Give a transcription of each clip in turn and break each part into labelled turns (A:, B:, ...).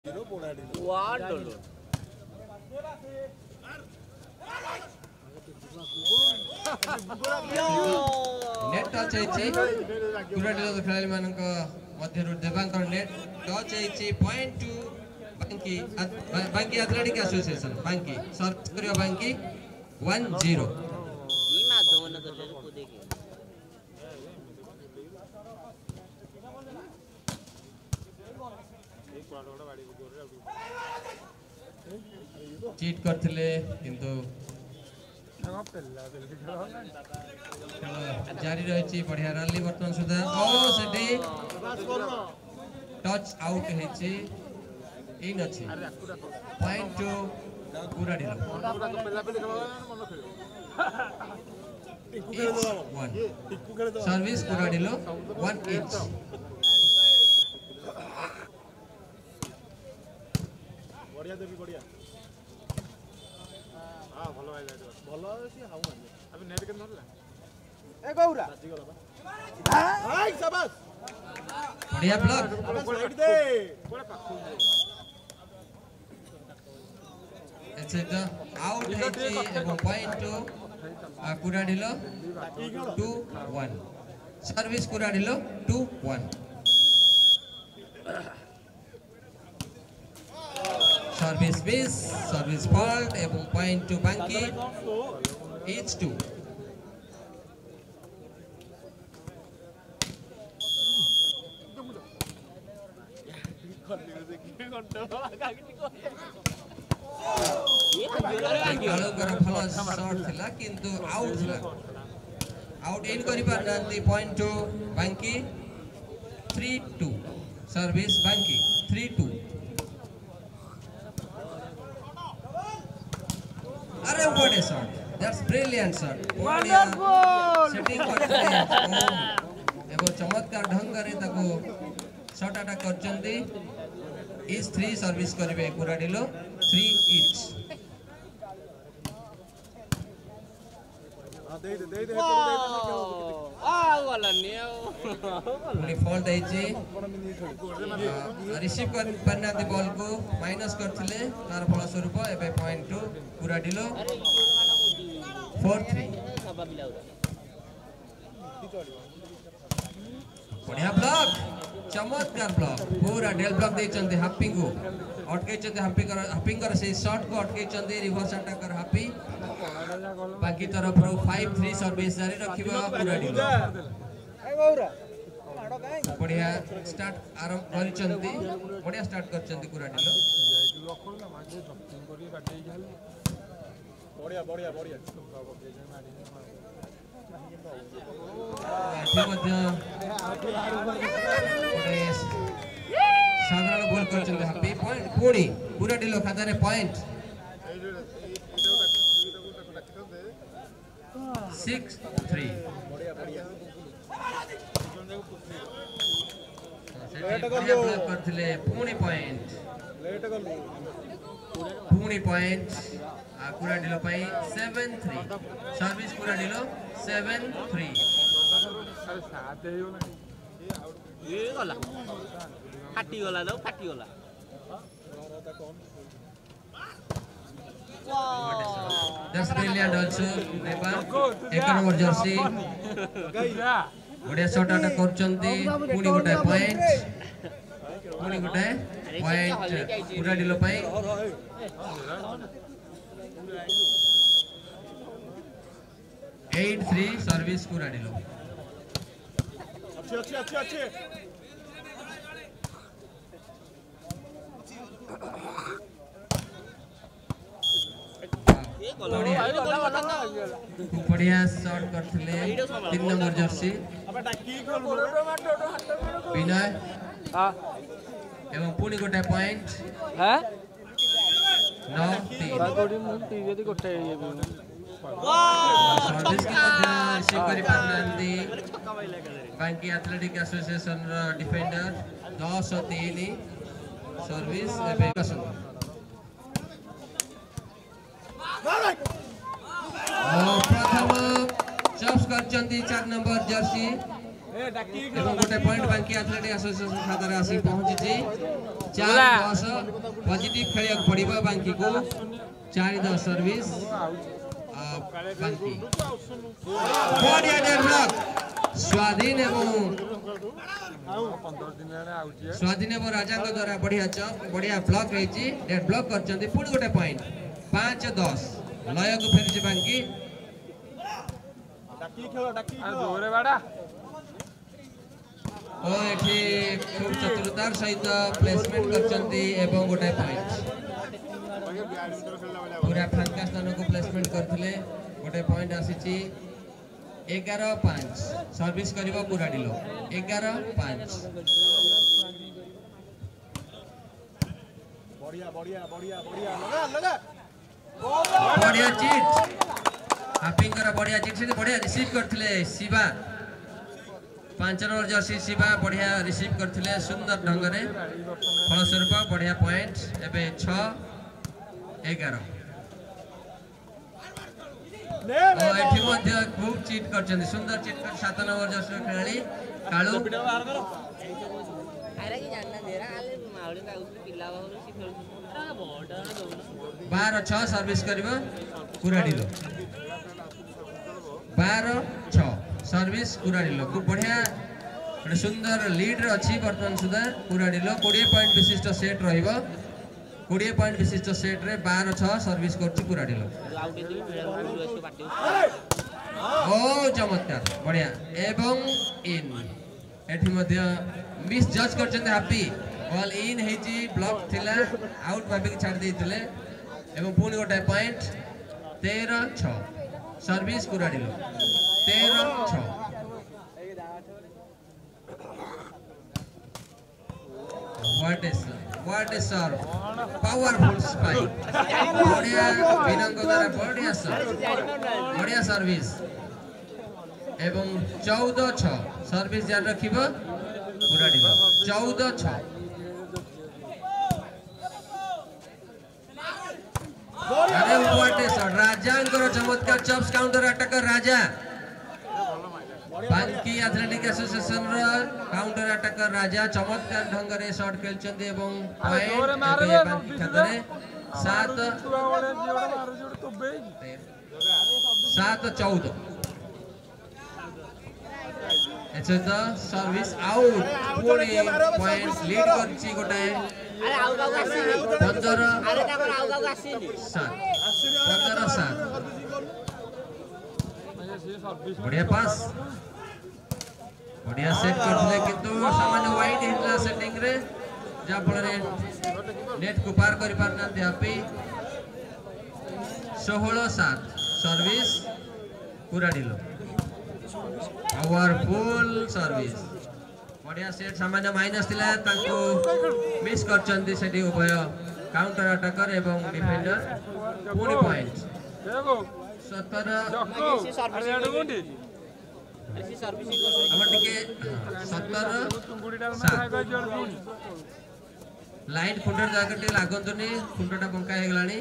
A: Net touch है गुराडीलो खेलाड़ी मानक मध्यरु देवांकर नेट टच है point to Banki athletic association Banki सर्च करियो बांकी 1-0 चीट करथिले किंतु जारी रही बढ़िया रनली बर्तमान सुधा ओ सेठी टच आउट हेची इन अछि पॉइंट टू गुराडीलो सर्विस गुराडीलो 1 each
B: बढ़िया देवी बढ़िया हां भलो भाई भलो सी हाउ मार अबे नेट के धरला ए गौरा हाय शाबाश
A: बढ़िया ब्लॉक
B: साइड दे कोड़ा पाखु
A: एसेट आउट हेची एवं पॉइंट टू गुराडीलो 2-1 सर्विस गुराडीलो 2-1 सर्विस मिस सर्विस फॉल्ट एवं point to Banki each 2 shot थिला किंतु आउट थिला आउट इन करि पार नांती पॉइंट टू बांकी 3-2 सर्विस बांकी 3-2 अरे what a shot that's brilliant shot wonderful setting करते एगो चमत्कार ढंग रे ताको शॉट अटैक करचंती इज 3 सर्विस करबे गुराडीलो 3 each
B: दे आ वाला नियो
A: पुनी फॉल्ट दैछि रिसीव कर परनाती बॉल को माइनस करथिले तार फल स्वरूप एबे पॉइंट टू गुराडीलो 4-3 बढ़िया ब्लॉक चमत्कार ब्लॉक पूरा डेल ब्लॉक देचंते हापिंग को अटके चंते हापिंग कर से शॉट को अटके चंते रिवर्स अटैक कर हापी बाकी तरफ रो 5-3 सर्विस जारी रखिबा गुराडीलो बढ़िया स्टार्ट आरंभ करि चंती बढ़िया स्टार्ट कर चंती गुराडीलो
B: बढ़िया बढ़िया बढ़िया
A: साधारण गोल कर चंती हापी पॉइंट पूरी गुराडीलो खाता रे पॉइंट 6-3 ब्लॉक करथिले पूरी पॉइंट गुराडीलो पई 7-3 सर्विस गुराडीलो 7-3
C: ये गला फाटी गला दो फाटी गला
A: That's brilliant also Nepal एक नंबर जर्सी बढ़िया शॉट अटैक करचंती पुनी गोटे पॉइंट गुराडीलो पई 8-3 सर्विस गुराडीलो
B: अच्छे
A: बढ़िया शॉट करथिले 3 नंबर जर्सी विनय एवं पुनी गोटे पॉइंट 9-3 सर्विस की रिसीव करि पारनांती बांकी एथलेटिक एसोसिएशन रो डिफेंडर 10-3 सर्विस एबे प्रथम चप्स करचंती 4 नंबर जर्सी এবং গোটে পয়েন্ট বাকি আথলেটিক আসোসিয়েশন খাতারে আসি পৌঁছিছি 4-10 পজিটিভ খেলিବାକୁ ପଡିବ ବାଙ୍କିକୁ 4-10 ସର୍ଭିସ ବାଙ୍କି ବଢିଆ ଡେଡ୍ ବ୍ଲକ୍ ସ୍ୱାଧୀନ ଏବଂ ରାଜାଙ୍କ ଦ୍ୱାରା ବଢିଆ ବ୍ଲକ୍ ହେଇଛି ଡେଡ୍ ବ୍ଲକ୍ କରିଛନ୍ତି ପୁଣି ଗୋଟେ ପଏଣ୍ଟ 5-10 ଲୟକୁ ଫେରିଛି ବାଙ୍କି ଓ ଏଠି ଖୁବ୍ ଚତୁରତାର ସହିତ ପ୍ଲେସମେଣ୍ଟ କରିଛନ୍ତି ଏବଂ ଗୋଟେ ପଏଣ୍ଟ पूरा फांका स्थान को प्लेसमेंट करथिले गोटे पॉइंट आसीची 11-5 सर्विस करिवो कुराडिलो 11-5 बढ़िया चिट हाफिंगर बढ़िया चिट से बढ़िया रिसीव करथिले शिवा 5 नंबर जर्सी शिवा बढ़िया रिसीव करथिले सुंदर ढंग रे फलस्वरूप बढ़िया पॉइंट एबे 6-11 एठी मध्य खूब चीट करछन सुंदर चीट कर 7 नंबर जर्सी खेलाड़ी कालू अरे की जानना देरा आले मावडी का उसने पिल्ला बाबू सी खेल 12-6 सर्विस करबो कुराडीलो 12-6 सर्विस कुराडीलो खूब बढ़िया एक सुंदर लीड रे अछि वर्तमान सुधा कुराडीलो 20 पॉइंट विशिष्ट सेट रहइबो 20 पॉइंट विशिष्ट सेट रे 12-6 सर्विस करछि कुराडीलो ओ चमत्कार बढ़िया एवं इन एठी मध्य मिस जज करछन हैप्पी बॉल इन हेची ब्लॉक थिला आउट भाबी छाड़ देथिले एवं पुनी गोटे पॉइंट 13-6 सर्विस कुराडीलो 13-6 What is serve? Powerful spike. बढ़िया बिनंग द्वारा बढ़िया सर्व बढ़िया सर्विस एवं 14-6 सर्विस जान रखिबो कुराडीलो 14-6 अरे व्हाट इज राजांकर चमत्कार चॉप्स काउंटर अटैकर राजा बांकी एथलेटिक एसोसिएशन रा काउंटर अटैकर राजा चमत्कार ढंग रे शॉट खेलचंदी एवं पॉइंट बांकी खातरे 7-14 एसे तो सर्विस आउट पूरी पॉइंट लीड करची गोटे अरे आउ गाउ आसी 15 अरे ताकर आउ गाउ आसी 15-7 बढ़िया पास बढ़िया सेट करथले किंतु सामान्य वाइड हिटला सेटिंग रे जा फल रे नेट को पार करि पारना हैप्पी 16-7 सर्विस कुराडीलो पावरफुल सर्विस बढ़िया सेट सामान्य माइनस थिला ताको मिस करचंदी सेठी उभय काउंटर अटैकर एवं डिफेंडर पूरी पॉइंट 17 लाइन फुटर जाके लागंतुनी फुटटा बंका हे गलानी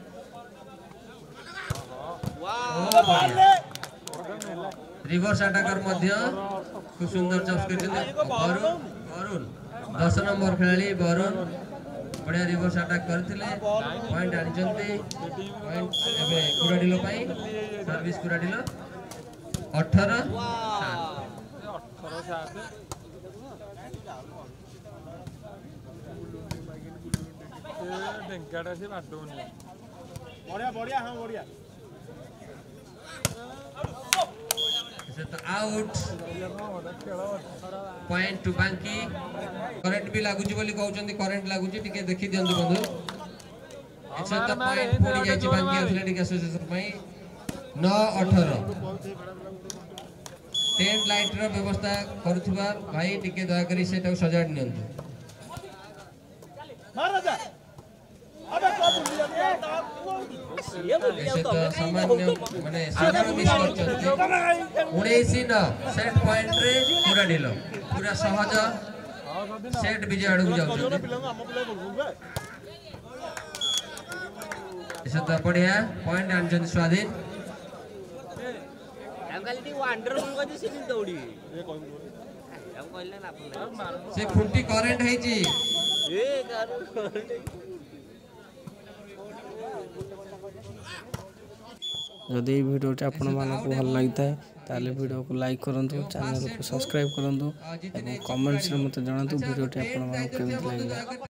A: रिवर्स अटैकर मध्य खूब सुंदर चॉप्स करछन वरुण 10 नंबर खेलाड़ी वरुण बढ़िया रिवर्स अटैक करथिले पॉइंट आनिचंती पॉइंट एबे कुराडीलो पई सर्विस कुराडीलो 18-7
B: डेंगाटा से बाटोनी बढ़िया बढ़िया हां बढ़िया
A: इसे तो out point to Banki current भी लागु जी बोली कहउचंदी करंट लागु जी टिके देखि दियंतु बंधु इसे तो पॉइंट पूरी जाय छी बांकी एथलेटिक एसोसिएशन पई 9-18 टेंट लाइट रो व्यवस्था करूथबा भाई टिके दया करी सेटा सजाड नियंतु मार राजा अबे को तो सामान्य माने साधारण मिस करचंती 19-9 सेट पॉइंट रे कुराडीलो पूरा सहज सेट विजय अडकु जाउछंती इसे तो बढ़िया पॉइंट आनचंती स्वाधीन
C: अंकल टी वंडर को दिसिन दौड़ी ତାକୁ କହିଲେ ଲାଭ ନାହିଁ
A: ସେ ଖୁଣ୍ଟି କରେଣ୍ଟ ହେଇଛି
C: ଏ କାରୁ
D: जदि ये वीडियो आपण मानक भल लगी है वीडियो को लाइक करूँ चैनल को सब्सक्राइब करूँ और कमेंट्स में मत जनातु वीडियो आपण मानक केमती लगे।